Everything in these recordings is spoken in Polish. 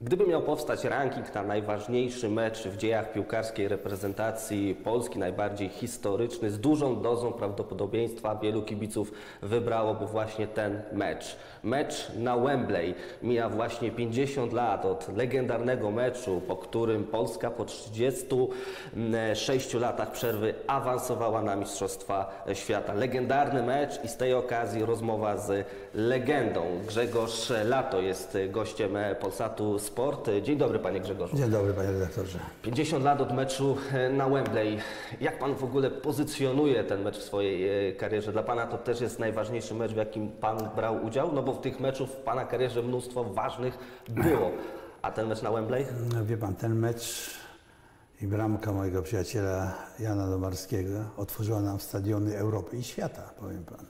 Gdyby miał powstać ranking na najważniejszy mecz w dziejach piłkarskiej reprezentacji Polski, najbardziej historyczny, z dużą dozą prawdopodobieństwa wielu kibiców wybrałoby właśnie ten mecz. Mecz na Wembley. Mija właśnie 50 lat od legendarnego meczu, po którym Polska po 36 latach przerwy awansowała na Mistrzostwa Świata. Legendarny mecz i z tej okazji rozmowa z legendą. Grzegorz Lato jest gościem Polsatu Sport. Dzień dobry, panie Grzegorzu. Dzień dobry, panie redaktorze. 50 lat od meczu na Wembley. Jak pan w ogóle pozycjonuje ten mecz w swojej karierze? Dla pana to też jest najważniejszy mecz, w jakim pan brał udział? No bo w tych meczów w pana karierze mnóstwo ważnych było. A ten mecz na Wembley? No, wie pan, ten mecz i bramka mojego przyjaciela Jana Domarskiego otworzyła nam stadiony Europy i świata, powiem panu.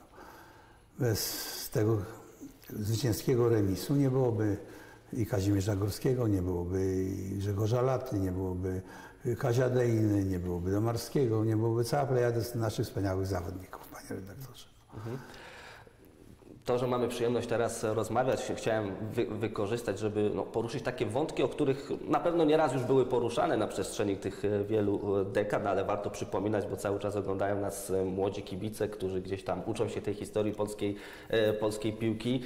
Bez tego zwycięskiego remisu nie byłoby i Kazimierza Górskiego, nie byłoby i Grzegorza Laty, nie byłoby Kazia Dejny, nie byłoby Domarskiego, nie byłoby cała plejada naszych wspaniałych zawodników, panie redaktorze. To, że mamy przyjemność teraz rozmawiać, chciałem wykorzystać, żeby poruszyć takie wątki, o których na pewno nieraz już były poruszane na przestrzeni tych wielu dekad, ale warto przypominać, bo cały czas oglądają nas młodzi kibice, którzy gdzieś tam uczą się tej historii polskiej piłki.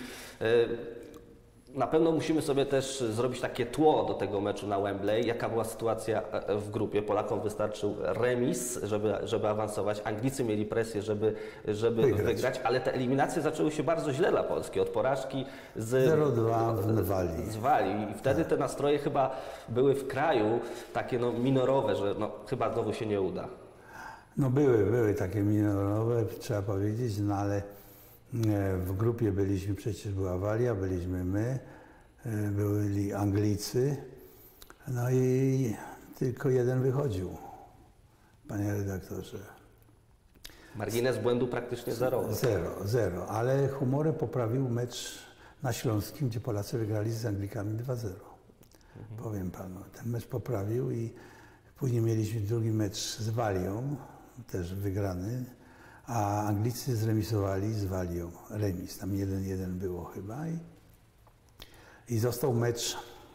Na pewno musimy sobie też zrobić takie tło do tego meczu na Wembley. Jaka była sytuacja w grupie? Polakom wystarczył remis, żeby awansować. Anglicy mieli presję, żeby wygrać, ale te eliminacje zaczęły się bardzo źle dla Polski. Od porażki z 0-2 w Walii. I wtedy te nastroje chyba były w kraju takie minorowe, że chyba znowu się nie uda. No były takie minorowe, trzeba powiedzieć, no ale w grupie byliśmy, przecież była Walia, byliśmy my, byli Anglicy, no i tylko jeden wychodził, panie redaktorze. Margines błędu praktycznie zerowy. Zero, ale humorem poprawił mecz na Śląskim, gdzie Polacy wygrali z Anglikami 2-0. Powiem panu, ten mecz poprawił i później mieliśmy drugi mecz z Walią, też wygrany. A Anglicy zremisowali z Walią, remis, tam 1-1 było chyba i został mecz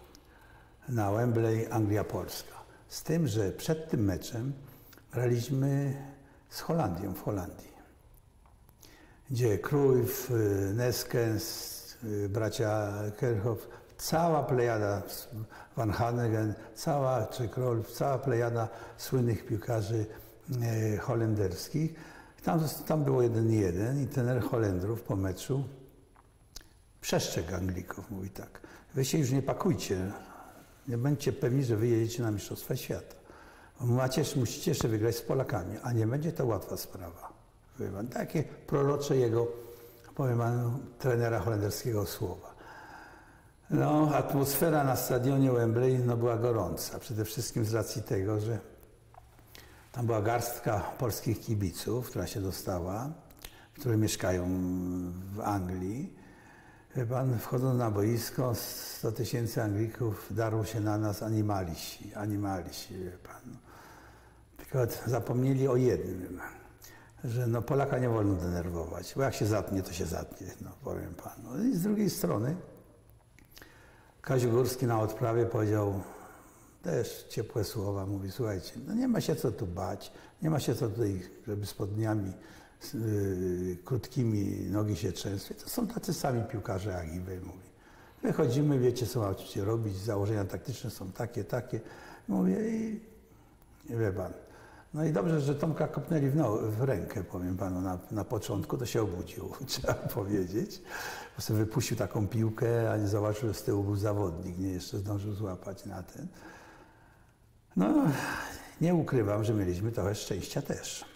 na Wembley Anglia-Polska. Z tym, że przed tym meczem graliśmy z Holandią w Holandii, gdzie Cruyff, Neskens, bracia Kerkhoff, cała plejada, Van Hanegem, czy Cruyff, cała plejada słynnych piłkarzy holenderskich. Tam było 1-1 i trener Holendrów po meczu przestrzegł Anglików, mówi tak: wy się już nie pakujcie, nie bądźcie pewni, że wy jedziecie na Mistrzostwa Świata. Musicie jeszcze wygrać z Polakami, a nie będzie to łatwa sprawa. Takie prorocze jego, powiem panu, trenera holenderskiego słowa. No, atmosfera na stadionie Wembley była gorąca, przede wszystkim z racji tego, że tam była garstka polskich kibiców, która się dostała, które mieszkają w Anglii. Wie pan, wchodząc na boisko, 100 000 Anglików darło się na nas animaliści, wie pan. Tylko zapomnieli o jednym, że Polaka nie wolno denerwować, bo jak się zatnie, to się zatnie, powiem panu. I z drugiej strony Kazio Górski na odprawie powiedział też ciepłe słowa, mówi: słuchajcie, nie ma się co tu bać, nie ma się co tutaj, żeby spodniami krótkimi nogi się trzęsły. To są tacy sami piłkarze jak i wy, mówi. Wychodzimy, wiecie co macie robić, założenia taktyczne są takie. Mówię i wie pan. No i dobrze, że Tomka kopnęli w rękę, powiem panu, na początku, to się obudził, trzeba powiedzieć. Bo sobie wypuścił taką piłkę, a nie zobaczył, że z tyłu był zawodnik, nie jeszcze zdążył złapać na ten. No, nie ukrywam, że mieliśmy trochę szczęścia też.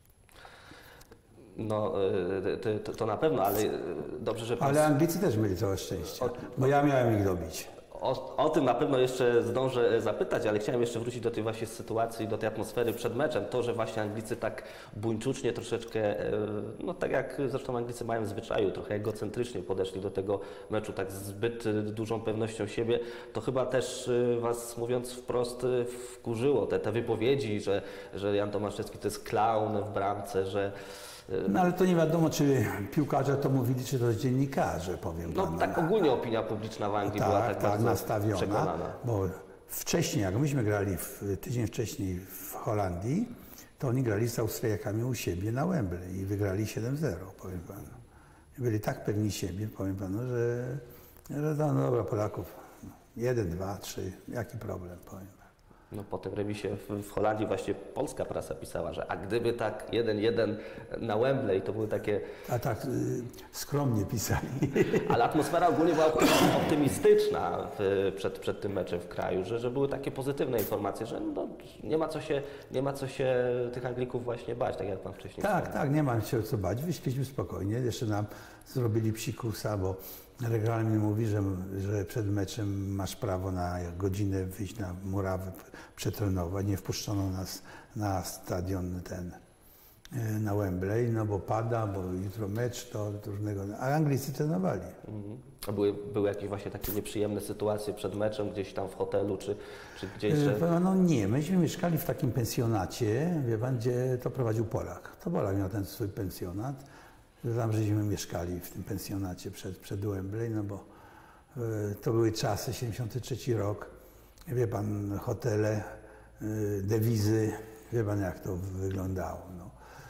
No, to na pewno, ale dobrze, że pan... Ale Anglicy też mieli trochę szczęścia, bo ja miałem ich dobić. O tym na pewno jeszcze zdążę zapytać, ale chciałem jeszcze wrócić do tej właśnie sytuacji, do tej atmosfery przed meczem. To, że właśnie Anglicy tak buńczucznie troszeczkę, tak jak zresztą Anglicy mają w zwyczaju, trochę egocentrycznie podeszli do tego meczu, tak zbyt dużą pewnością siebie, to chyba też was, mówiąc wprost, wkurzyło te wypowiedzi, że Jan Tomaszewski to jest klaun w bramce, że No ale to nie wiadomo, czy piłkarze to mówili, czy to dziennikarze, powiem No panu. tak ogólnie opinia publiczna w Anglii była tak bardzo nastawiona, przekonana. bo wcześniej, jak myśmy grali tydzień wcześniej w Holandii, to oni grali z Austriakami u siebie na Wembley i wygrali 7-0, powiem panu. I byli tak pewni siebie, powiem panu, że no dobra, Polaków 1, 2, 3, jaki problem, powiem. No po tym remisie w Holandii właśnie polska prasa pisała, że a gdyby tak 1-1 na Wembley, to były takie... A tak skromnie pisali. Ale atmosfera ogólnie była optymistyczna przed tym meczem w kraju, że były takie pozytywne informacje, że no, nie ma co się tych Anglików właśnie bać, tak jak pan wcześniej Tak, tak, nie ma się co bać. Wyśpiliśmy spokojnie. Jeszcze nam zrobili psikusa, bo regulamin mówi, że przed meczem masz prawo na godzinę wyjść na murawę, przetrenować. Nie wpuszczono nas na stadion na Wembley, no bo pada, bo jutro mecz, to różnego. A Anglicy trenowali. A były jakieś właśnie takie nieprzyjemne sytuacje przed meczem, gdzieś tam w hotelu, czy gdzieś? No nie, myśmy mieszkali w takim pensjonacie, wie pan, gdzie to prowadził Polak. To Polak miał ten swój pensjonat. Tam żeśmy mieszkali w tym pensjonacie przed Wembley, no bo to były czasy, 73 rok, wie pan, hotele, dewizy, wie pan jak to wyglądało. No.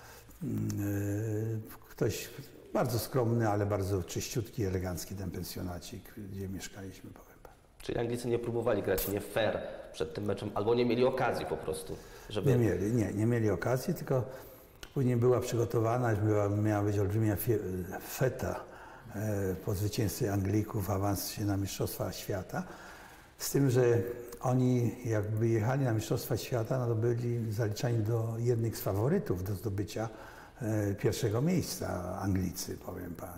Ktoś bardzo skromny, ale bardzo czyściutki, elegancki ten pensjonacik, gdzie mieszkaliśmy, powiem pan. Czyli Anglicy nie próbowali grać nie fair przed tym meczem, albo nie mieli okazji po prostu, żeby... Nie mieli okazji, tylko później była przygotowana, miała być olbrzymia feta po zwycięstwie Anglików, awans się na Mistrzostwa Świata. Z tym, że oni jakby jechali na Mistrzostwa Świata, no to byli zaliczani do jednych z faworytów do zdobycia pierwszego miejsca, Anglicy, powiem panu.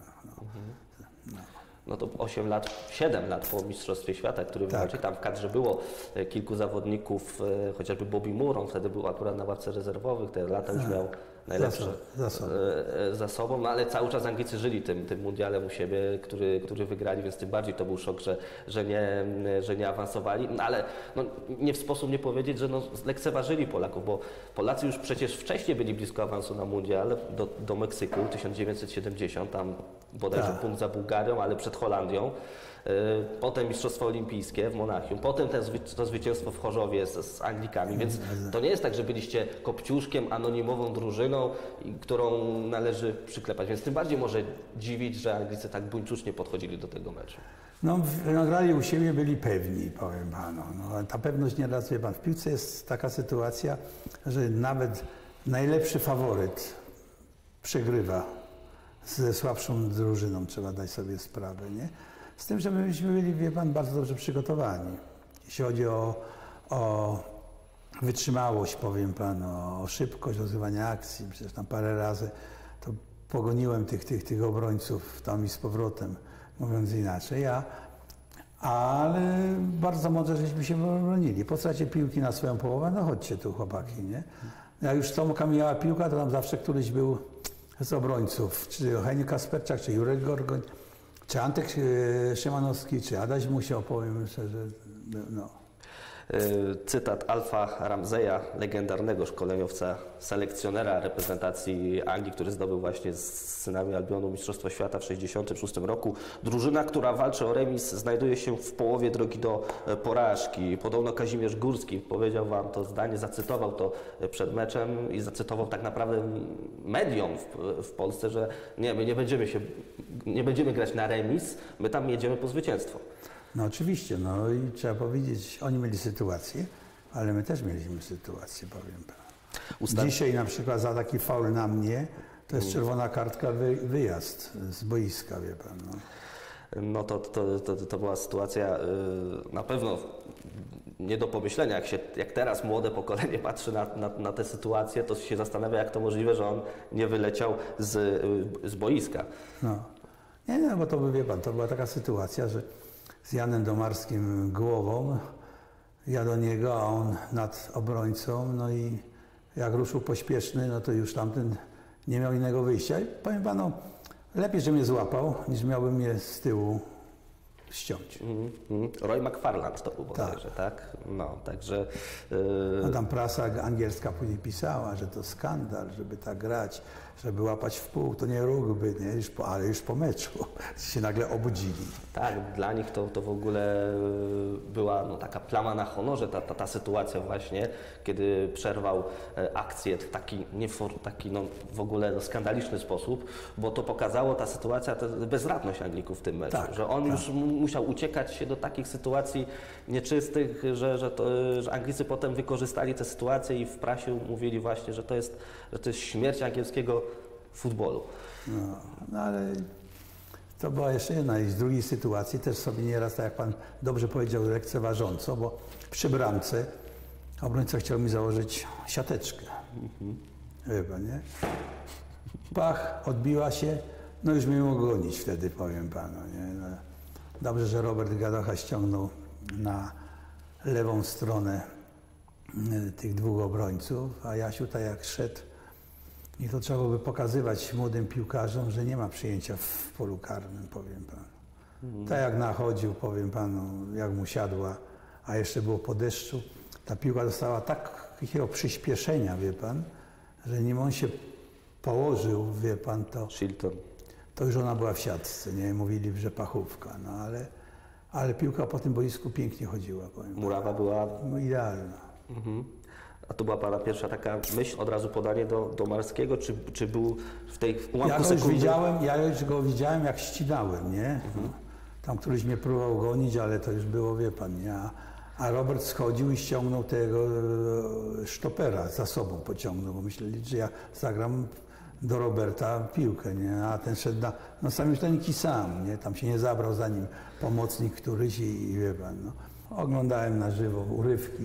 No to 7 lat po Mistrzostwie Świata, który wywalczył, tam w kadrze było kilku zawodników, chociażby Bobby Moore, on wtedy był akurat na ławce rezerwowych, te lata już miał najlepsze za sobą, no ale cały czas Anglicy żyli tym mundialem u siebie, który wygrali, więc tym bardziej to był szok, że nie awansowali, no ale no, nie w sposób nie powiedzieć, że no, lekceważyli Polaków, bo Polacy już przecież wcześniej byli blisko awansu na mundial do Meksyku 1970, tam bodajże punkt za Bułgarią, ale przed Holandią. Potem Mistrzostwa Olimpijskie w Monachium, potem to zwycięstwo w Chorzowie z Anglikami, więc to nie jest tak, że byliście kopciuszkiem, anonimową drużyną, którą należy przyklepać, więc tym bardziej może dziwić, że Anglicy tak buńczucznie podchodzili do tego meczu. No, grali u siebie, byli pewni, powiem panu. No, ta pewność nieraz, wie pan, w piłce jest taka sytuacja, że nawet najlepszy faworyt przegrywa ze słabszą drużyną, trzeba dać sobie sprawę, nie? Z tym, że myśmy byli, wie pan, bardzo dobrze przygotowani. Jeśli chodzi o wytrzymałość, powiem panu, o szybkość rozgrywania akcji, przecież tam parę razy to pogoniłem tych obrońców tam i z powrotem, mówiąc inaczej, ale bardzo mądrze żeśmy się bronili. Po stracie piłki na swoją połowę, no chodźcie tu chłopaki, nie? Jak już Tomka mijała piłka, to tam zawsze któryś był z obrońców, czy Eugenio Kasperczak, czy Jurek Gorgoń, czy Antek Szymanowski, czy Adaś Musiał, powiem szczerze, no. Cytat Alfa Ramseya, legendarnego szkoleniowca, selekcjonera reprezentacji Anglii, który zdobył właśnie z synami Albionu Mistrzostwo Świata w 1966 roku. Drużyna, która walczy o remis, znajduje się w połowie drogi do porażki. Podobno Kazimierz Górski powiedział wam to zdanie, zacytował to przed meczem i zacytował tak naprawdę mediom w Polsce, że nie, my nie będziemy grać na remis, my tam jedziemy po zwycięstwo. No oczywiście, no i trzeba powiedzieć, oni mieli sytuację, ale my też mieliśmy sytuację, powiem panu. Dzisiaj na przykład za taki faul na mnie, to jest czerwona kartka, wyjazd z boiska, wie pan. No. No to była sytuacja na pewno nie do pomyślenia. Jak teraz młode pokolenie patrzy na tę sytuację, to się zastanawia, jak to możliwe, że on nie wyleciał z boiska. No. Nie, bo to by, wie pan, to była taka sytuacja, że z Janem Domarskim głową, ja do niego, a on nad obrońcą, no i jak ruszył pośpieszny, no to już tamten nie miał innego wyjścia. I powiem panu, lepiej, że mnie złapał, niż miałbym mnie z tyłu ściąć. Roy McFarland to był bodajże, tak? No, także... No tam prasa angielska później pisała, że to skandal, żeby tak grać, żeby łapać w pół, to nie rugby, nie? Ale już po meczu się nagle obudzili. Tak, dla nich to w ogóle była no, taka plama na honorze, ta sytuacja właśnie, kiedy przerwał akcję w taki, taki no, w ogóle no, skandaliczny sposób, bo to pokazało ta sytuacja, bezradność Anglików w tym meczu, Tak, że on już musiał uciekać się do takich sytuacji nieczystych, że Anglicy potem wykorzystali tę sytuację i w prasie mówili właśnie, że to jest śmierć angielskiego futbolu. No ale to była jeszcze jedna i z drugiej sytuacji też sobie nieraz, tak jak pan dobrze powiedział, lekceważąco, bo przy bramce obrońca chciał mi założyć siateczkę. Wie pan, nie? Pach, odbiła się, no już mnie mogło gonić wtedy, powiem panu. Nie? No, dobrze, że Robert Gadocha ściągnął na lewą stronę tych dwóch obrońców, a Jasiu tak jak szedł, i to trzeba by pokazywać młodym piłkarzom, że nie ma przyjęcia w polu karnym, powiem panu. Tak jak nachodził, powiem panu, jak mu siadła, a jeszcze było po deszczu, ta piłka dostała takiego przyspieszenia, wie pan, że nim on się położył, wie pan, to już ona była w siatce, nie? Mówili, że pachówka, no ale piłka po tym boisku pięknie chodziła, powiem panu. Murawa była... No, idealna. A to była pana pierwsza taka myśl, od razu podanie do Marskiego, czy był w tej ułamku sekundy? Ja już go widziałem, jak ścinałem, nie? Tam któryś mnie próbował gonić, ale to już było, wie pan, nie? A Robert schodził i ściągnął tego sztopera za sobą, pociągnął, bo myśleli, że ja zagram do Roberta piłkę, nie? A ten szedł no sam już ten sam, nie? Tam się nie zabrał za nim pomocnik któryś i wie pan, no. Oglądałem na żywo urywki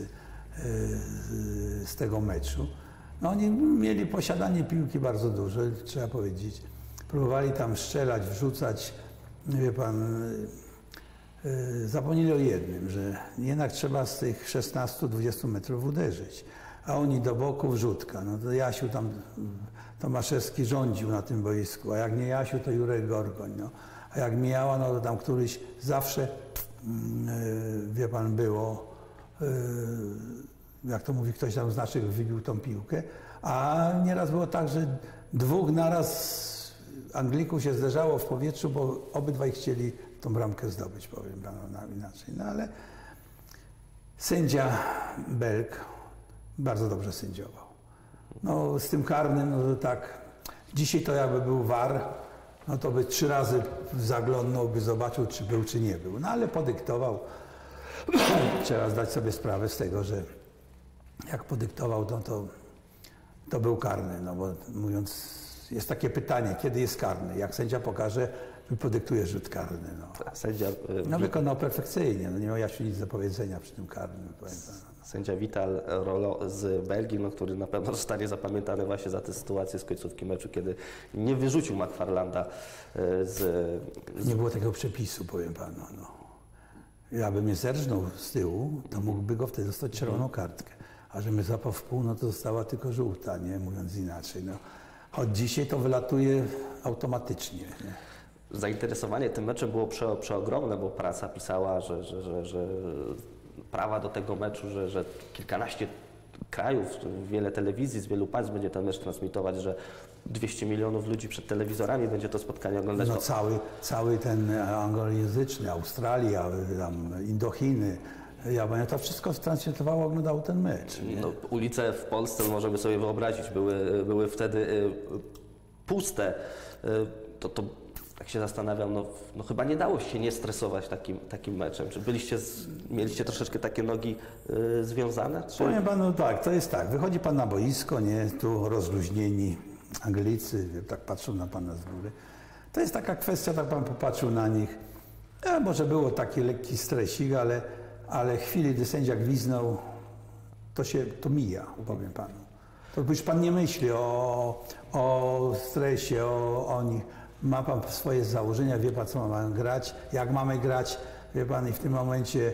z tego meczu. No oni mieli posiadanie piłki bardzo duże, trzeba powiedzieć. Próbowali tam strzelać, wrzucać, wie pan, zapomnieli o jednym, że jednak trzeba z tych 16-20 metrów uderzyć, a oni do boku wrzutka. No to Jasiu tam, Tomaszewski rządził na tym boisku, a jak nie Jasiu, to Jurek Gorgoń. No. A jak mijała, no to tam któryś zawsze, wie pan, było, jak to mówi ktoś tam z naszych, wybił tą piłkę, a nieraz było tak, że dwóch naraz Anglików się zderzało w powietrzu, bo obydwaj chcieli tą bramkę zdobyć, powiem panu inaczej. No ale sędzia Belg bardzo dobrze sędziował. No z tym karnym, no to tak, dzisiaj to jakby był VAR, no to by 3 razy zaglądnął, by zobaczył, czy był, czy nie był. No ale podyktował. Trzeba zdać sobie sprawę z tego, że jak podyktował, no to był karny, no bo mówiąc, jest takie pytanie, kiedy jest karny? Jak sędzia pokaże, podyktuje rzut karny. No. Sędzia, wykonał perfekcyjnie, no nie miał Jasiu nic do powiedzenia przy tym karnym. Sędzia Vital Rolo z Belgii, no, który na pewno zostanie zapamiętany właśnie za tę sytuację z końcówki meczu, kiedy nie wyrzucił McFarlanda Nie było takiego przepisu, powiem panu. No. Ja bym mnie zerżnął z tyłu, to mógłby go wtedy dostać czerwoną kartkę. A że mnie zapał w pół, no to została tylko żółta, nie mówiąc inaczej. No. Od dzisiaj to wylatuje automatycznie. Nie? Zainteresowanie tym meczem było przeogromne, bo prasa pisała, że prawa do tego meczu, że kilkanaście krajów, wiele telewizji z wielu państw będzie ten mecz transmitować, że 200 milionów ludzi przed telewizorami będzie to spotkanie oglądać. No cały ten anglojęzyczny, Australia, tam Indochiny, Japonia, to wszystko transmitowało, oglądało ten mecz. No, ulice w Polsce, możemy sobie wyobrazić, były wtedy puste. To tak się zastanawiam, no chyba nie dało się nie stresować takim meczem. Czy mieliście troszeczkę takie nogi związane? Czy... Powiem panu tak, to jest tak, wychodzi pan na boisko, nie, tu rozluźnieni Anglicy, tak patrzą na pana z góry. To jest taka kwestia, tak pan popatrzył na nich, może było taki lekki stresik, ale chwili, gdy sędzia gwizdnął, to mija, powiem panu. To już pan nie myśli o stresie, o nich. Ma pan swoje założenia, wie pan, co mamy grać, jak mamy grać, wie pan, i w tym momencie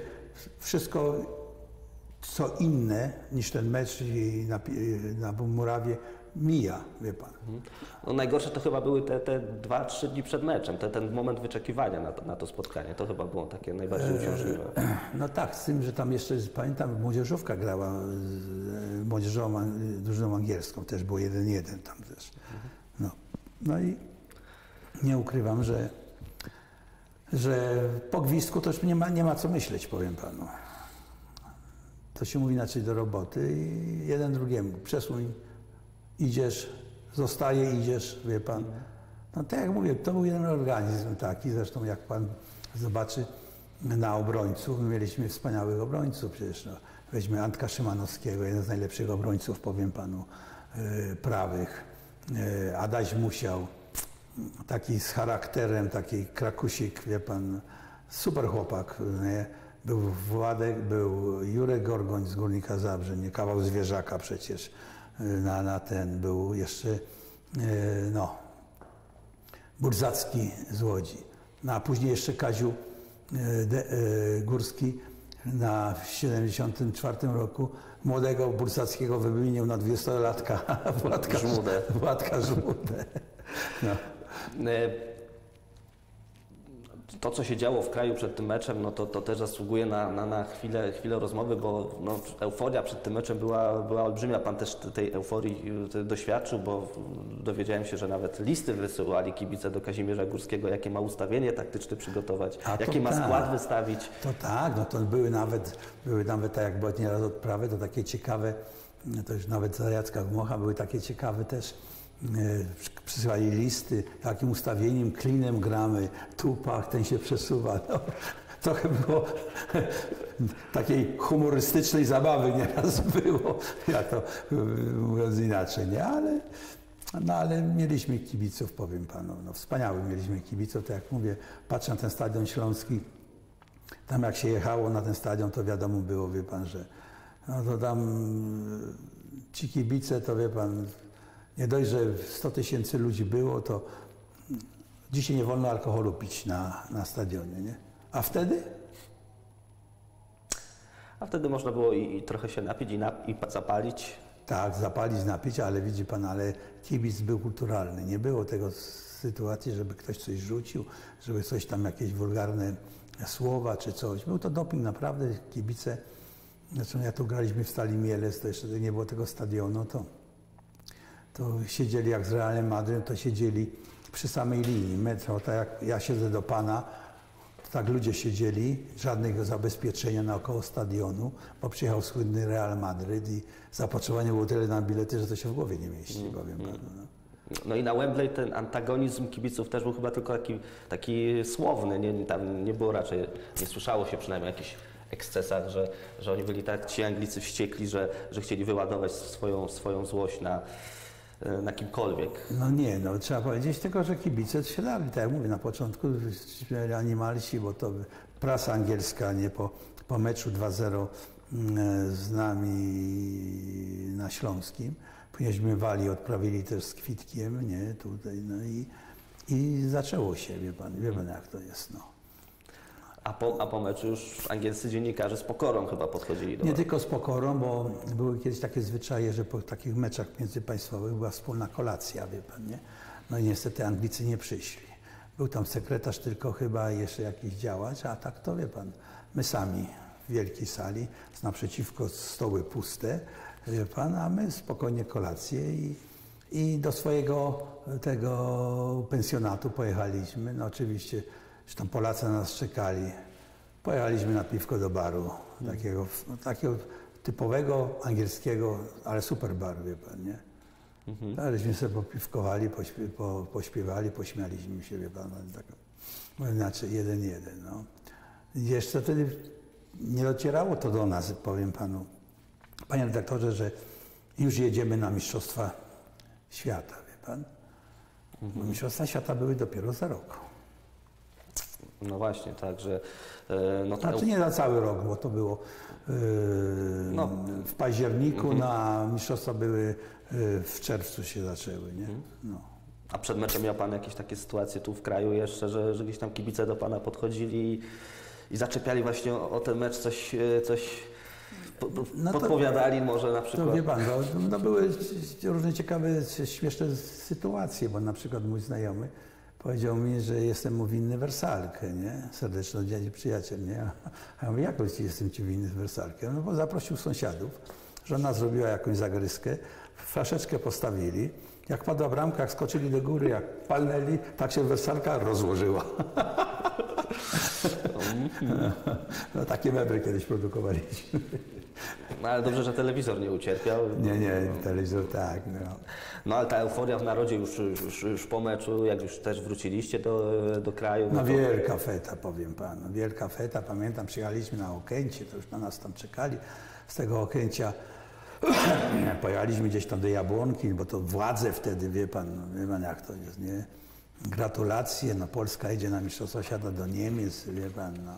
wszystko, co inne niż ten mecz na Murawie, mija, wie pan. No najgorsze to chyba były te 2-3 dni przed meczem, ten moment wyczekiwania na to spotkanie. To chyba było takie najbardziej uciążliwe. No tak, z tym, że tam jeszcze, pamiętam, młodzieżówka grała z młodzieżową drużyną angielską, też było 1-1 tam też. No i nie ukrywam, że po gwizdku to już nie ma co myśleć, powiem panu. To się mówi inaczej do roboty i jeden drugiemu. Przesuń, idziesz, zostaje, idziesz, wie pan. No tak jak mówię, to był jeden organizm taki, zresztą jak pan zobaczy na obrońców, my mieliśmy wspaniałych obrońców przecież. No. Weźmy Antka Szymanowskiego, jeden z najlepszych obrońców, powiem panu, prawych. Adaś Musiał, taki z charakterem, taki krakusik, wie pan, super chłopak, nie? Był Władek, był Jurek Gorgoń z Górnika Zabrze, nie, kawał zwierzaka przecież był jeszcze Burzacki z Łodzi. No a później jeszcze Kaziu Górski w 1974 roku młodego Burzackiego wymienił na 20-latka Władka Żmudę. No. To, co się działo w kraju przed tym meczem, no to też zasługuje na chwilę rozmowy, bo no, euforia przed tym meczem była olbrzymia. Pan też tej euforii doświadczył, bo dowiedziałem się, że nawet listy wysyłali kibice do Kazimierza Górskiego, jakie ma ustawienie taktyczne przygotować, jaki ma skład wystawić. To tak, no to były nawet tak jak były nieraz odprawy, to takie ciekawe, to już nawet za Jacka Gmocha były takie ciekawe też. Przysyłali listy, jakim ustawieniem, klinem gramy, tu pach, ten się przesuwa. No, trochę było takiej humorystycznej zabawy nieraz było, ja to mówiąc inaczej, nie? Ale mieliśmy kibiców, powiem panu, no wspaniałych mieliśmy kibiców, tak jak mówię, patrzę na ten Stadion Śląski, tam jak się jechało na ten stadion, to wiadomo było, wie pan, że no to tam ci kibice, to wie pan, nie dość, że 100 000 ludzi było, to dzisiaj nie wolno alkoholu pić na stadionie, nie? A wtedy? A wtedy można było i trochę się napić i zapalić. Tak, zapalić, napić, ale widzi pan, ale kibic był kulturalny. Nie było tego sytuacji, żeby ktoś coś rzucił, żeby coś tam, jakieś wulgarne słowa czy coś. Był to doping, naprawdę kibice. Zresztą jak tu graliśmy w Stali Mielec, to jeszcze nie było tego stadionu, to siedzieli jak z Realem Madryt, to siedzieli przy samej linii metro, tak jak ja siedzę do pana, tak ludzie siedzieli, żadnego zabezpieczenia naokoło stadionu, bo przyjechał słynny Real Madryt i zapotrzebowanie było tyle na bilety, że to się w głowie nie mieści, powiem panu. No. No i na Wembley ten antagonizm kibiców też był chyba tylko taki słowny, tam nie było raczej, nie słyszało się przynajmniej o jakichś ekscesach, że oni byli tak, ci Anglicy wściekli, że chcieli wyładować swoją złość na kimkolwiek. No nie, no trzeba powiedzieć tylko, że kibice się dali, tak jak mówię, na początku animalsi, bo to prasa angielska, nie po meczu 2-0 z nami na Śląskim, później wali, odprawili też z kwitkiem, nie, tutaj, no i zaczęło się, wie pan jak to jest, no. A po meczu już angielscy dziennikarze z pokorą chyba podchodzili do... Nie tylko z pokorą, bo były kiedyś takie zwyczaje, że po takich meczach międzypaństwowych była wspólna kolacja, wie pan, nie? No i niestety Anglicy nie przyszli. Był tam sekretarz tylko chyba jeszcze jakiś działacz, a tak to wie pan, my sami w wielkiej sali, naprzeciwko stoły puste, wie pan, a my spokojnie kolację i do swojego tego pensjonatu pojechaliśmy. No oczywiście, że tam Polacy na nas czekali. Pojechaliśmy na piwko do baru, takiego typowego angielskiego, ale super bar, wie pan, nie? Żeśmy sobie popiwkowali, pośpiewali, pośmialiśmy się, wie pan, tak, znaczy 1-1, no. I jeszcze wtedy nie docierało to do nas, powiem panu, panie redaktorze, że już jedziemy na Mistrzostwa Świata, wie pan. Bo Mistrzostwa Świata były dopiero za rok. No właśnie, tak, że... No to... Znaczy nie za cały rok, bo to było w październiku, a mistrzostwa były w czerwcu się zaczęły, nie? No. A przed meczem miał pan jakieś takie sytuacje tu w kraju jeszcze, że gdzieś tam kibice do pana podchodzili i zaczepiali właśnie o ten mecz, coś No to- podpowiadali może na To przykład? wie pan, no były różne ciekawe, śmieszne sytuacje, bo na przykład mój znajomy powiedział mi, że jestem mu winny wersalkę, nie? Serdeczny dzień przyjaciel, nie? A ja mówię, jaką jestem ci winny wersalkę? No bo zaprosił sąsiadów, żona zrobiła jakąś zagryzkę, flaszeczkę postawili, jak padła bramka, jak skoczyli do góry, jak palnęli, tak się wersalka rozłożyła. No takie mebry kiedyś produkowaliśmy. No, ale dobrze, że telewizor nie ucierpiał. Nie, telewizor tak, no. No ale ta euforia w narodzie już po meczu, jak już też wróciliście do kraju. No to... wielka feta, powiem panu, wielka feta. Pamiętam, przyjechaliśmy na Okęcie, to już na nas tam czekali. Z tego Okęcia pojechaliśmy gdzieś tam do Jabłonki, bo to władze wtedy, wie pan jak to jest, nie? Gratulacje, no Polska idzie na Mistrzostwa Świata do Niemiec, wie pan, no.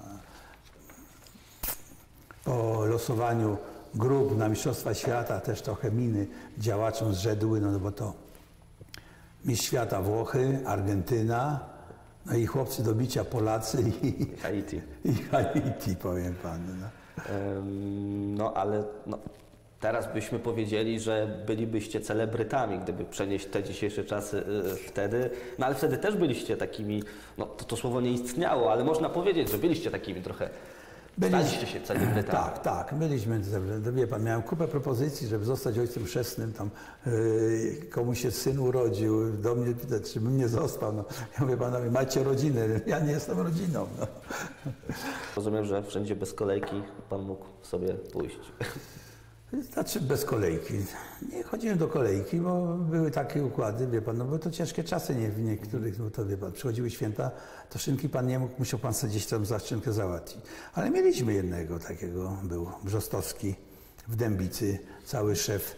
Po losowaniu grup na Mistrzostwa Świata też trochę miny działaczom zrzedły, no bo to Mistrz Świata Włochy, Argentyna, no i chłopcy do bicia Polacy Haiti. i Haiti, powiem panu. No. No ale no, teraz byśmy powiedzieli, że bylibyście celebrytami, gdyby przenieść te dzisiejsze czasy wtedy. No ale wtedy też byliście takimi, no to słowo nie istniało, ale można powiedzieć, że byliście takimi trochę. Staliście się celebrytami. Tak, byliśmy. Wie pan, miałem kupę propozycji, żeby zostać ojcem chrzestnym, tam komuś się syn urodził, do mnie pytać, czy bym nie został. No. Ja mówię panowie, macie rodzinę, ja nie jestem rodziną. No. Rozumiem, że wszędzie bez kolejki pan mógł sobie pójść. Znaczy bez kolejki. Nie chodziłem do kolejki, bo były takie układy, wie pan, no były to ciężkie czasy w niektórych, no to wie pan, przychodziły święta, to szynki pan nie mógł, musiał pan sobie gdzieś tam za szynkę załatwić. Ale mieliśmy jednego takiego, był Brzostowski w Dębicy, cały szef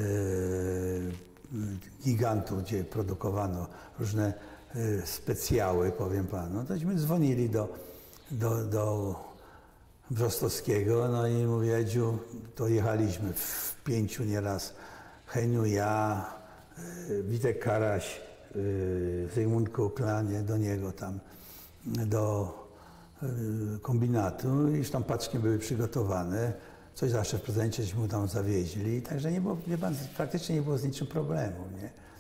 gigantu, gdzie produkowano różne specjały, powiem panu. Tośmy dzwonili do Brzostowskiego, no i mówię, Edziu, to jechaliśmy w 5 nieraz, Heniu, ja, Witek Karaś, Zygmunt Kuklanie, do niego tam, do kombinatu, już tam paczki były przygotowane, coś zawsze w prezencie żeśmy mu tam zawieźli, także nie było, wie pan, praktycznie nie było z niczym problemu, nie?